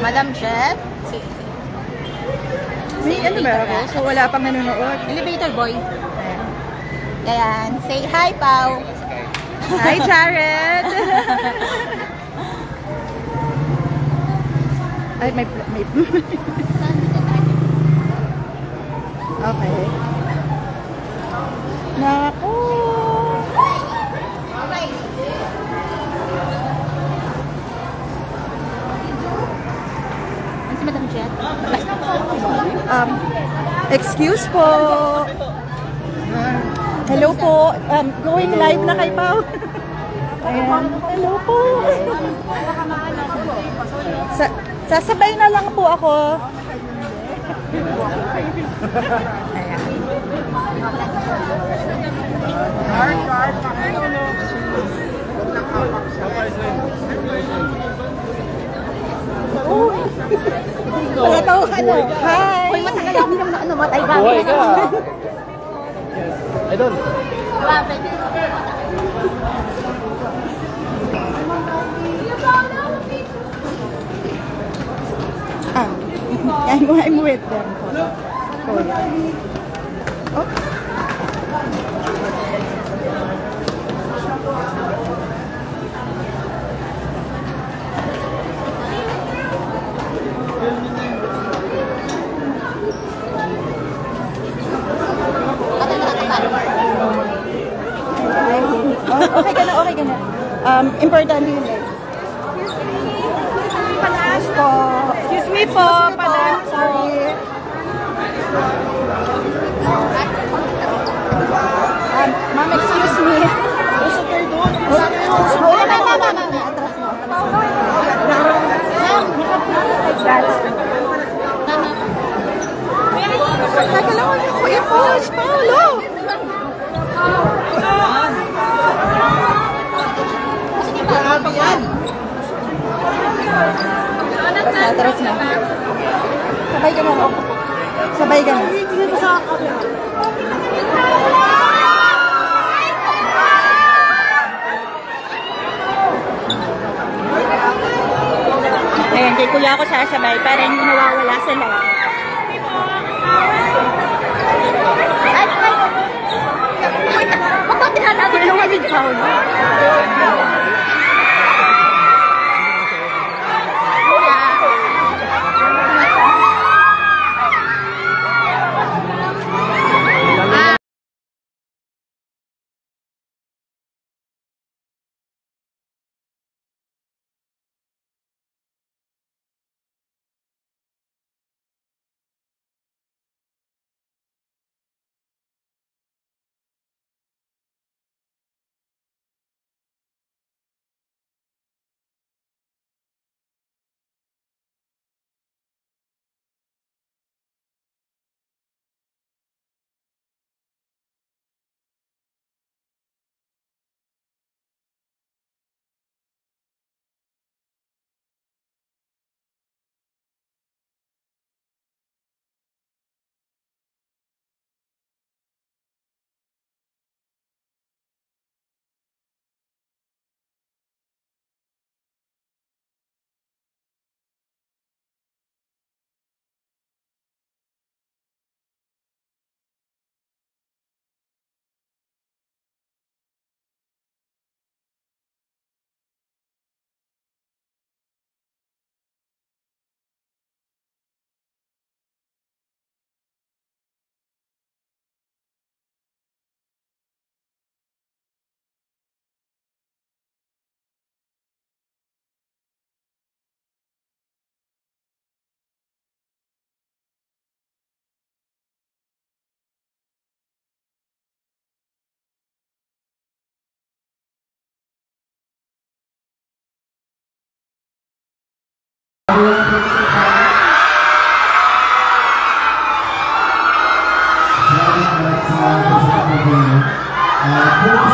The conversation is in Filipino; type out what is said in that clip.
Madam Chef. May ano ba ako? So wala pang nanonood. Elevator boy. Ayan. Say hi, Pao. Hi, Jared. Ay, may okay. Naku. Ano si Madam Chef? Excuse po. Hello po. Going live na kay Pao. Ayan. Hello po. Sasabay na lang po ako. Ayan. Wala tao ka na. Hi. Uy, matagal ako nang namatay ba? Buhay ka. I don't. Grabe. I'm with them. Oh. Okay ka na, okay ka na. Importante yun guys. Panas po. Excuse me po, panas. Sorry. Ma'am, excuse me. Atras mo. Teka lang, Kuya Paul, Paulo. Atras na. Sabay ka na. Sabay ka na. Ayan, kay kuya ako sasabay para hindi nawawala sa live. Bakit tinatawag yung mga video? Terima kasih.